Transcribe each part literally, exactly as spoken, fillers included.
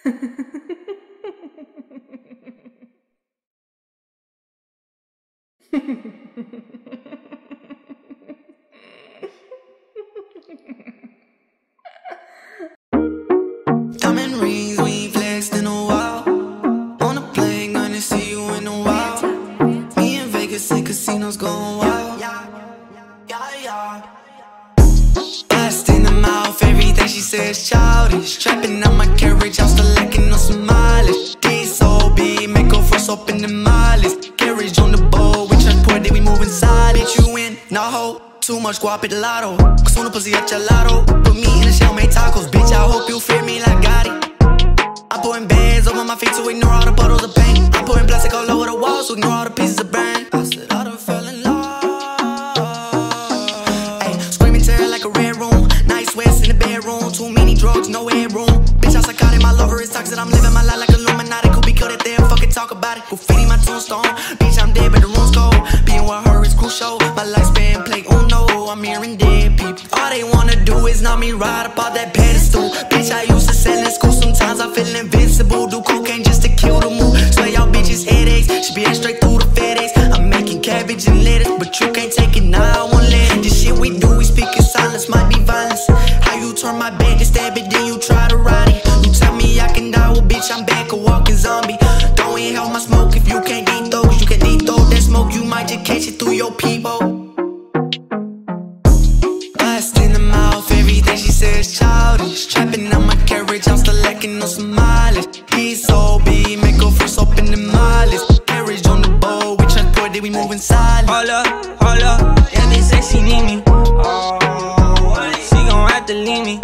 Diamond rings, we ain't flexed in a while. On a plane, gonna see you in a while. Me in Vegas, say casinos going wild. Yeah, yeah. Blast in the mouth, everything she says childish. Trapping on my carriage, I'm still lacking on some mileage. This O B, make her force open the mileage. Carriage on the boat, we transport, then we move inside it. You in, no ho, too much guap at the lotto. Cause when the pussy at gelato, put me in a shell, make tacos. Bitch, I hope you feel me like Gotti. I'm putting bands over my feet to ignore all the puddles of pain. I'm putting plastic all over the walls to ignore all the pieces of brain. I said I done fell in love. Ay, screaming terror like a red room. Nice West in the bedroom. Too many drugs, no headroom. Bitch, I'm psychotic, my lover is toxic. I'm living my life like Illuminati. Could be cut at there, fucking talk about it. Graffiti my tombstone. Bitch, I'm dead, but the room's cold. Being with her is crucial. My lifespan play uno. I'm hearing dead people. All they wanna do is not me ride up off that pedestal. Bitch, I used to sell in school. Sometimes I feel invincible. Do cocaine just to kill the mood. Swear y'all bitches headaches. She be straight through the FedEx. I'm making cabbage and lettuce, but you can't take it now. I won't let it. This shit we do, we speak in silence. Might be violence. How you turn my back and stab it, then you try to ride it. You tell me I can die, well bitch, I'm back a walking zombie. Don't inhale my smoke if you can't eat those. You can eat those, that smoke you might just catch it through your peephole. In the mouth, everything she says childish. Trapping on my carriage, I'm still lacking on some mileage. He's O B, make her force open the mileage. Carriage on the boat, we transport, then we move inside. Hold up, hold up, yeah, they say she need me. Oh, she gon' have to leave me.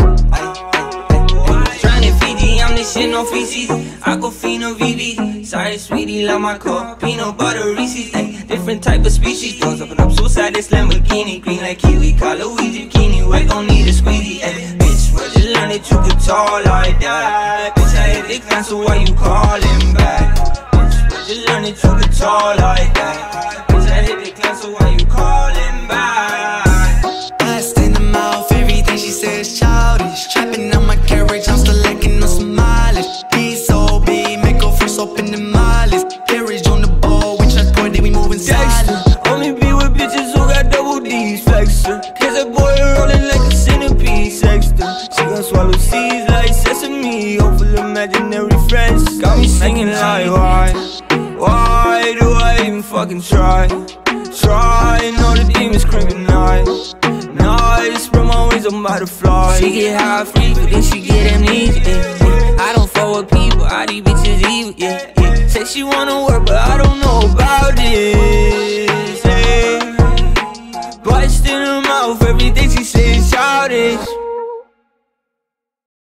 Tryna Fiji, I'm the shit, no feces. Aquafina V V, sorry sweetie, love my cup. Peanut butter Reese's, ay, different type of species. Doors open up suicide, this Lamborghini. Green like kiwi, color Ouija bikini. We gon' need a squeezy, ay. Bitch, where'd you learn that you could talk like that? Bitch, I hit the gun, so why you calling back? Bitch, where'd you learn that you could talk like that? Bitch, I hit the gun, so why you calling back? Blast in the mouth, everything she says childish. Trapping on my carriage, I'm still lacking on some mileage. He's O B, make her force open the mileage. Carriage on the boat, we transport, then we move inside. Only be with bitches who got double D's, flexer. Cause that boy rolling like a centipede, sexter. She gon' swallow seeds like sesame. Hopeful imaginary friends got me singing like why? Why do I even fucking try? Try, know the demons creeping nice. Nice, spread my wings, I'm about to fly. She get high free, but then she get amnesia, yeah, yeah. I don't fuck with people, all these bitches evil, yeah, yeah. Say she wanna work, but I don't know about it.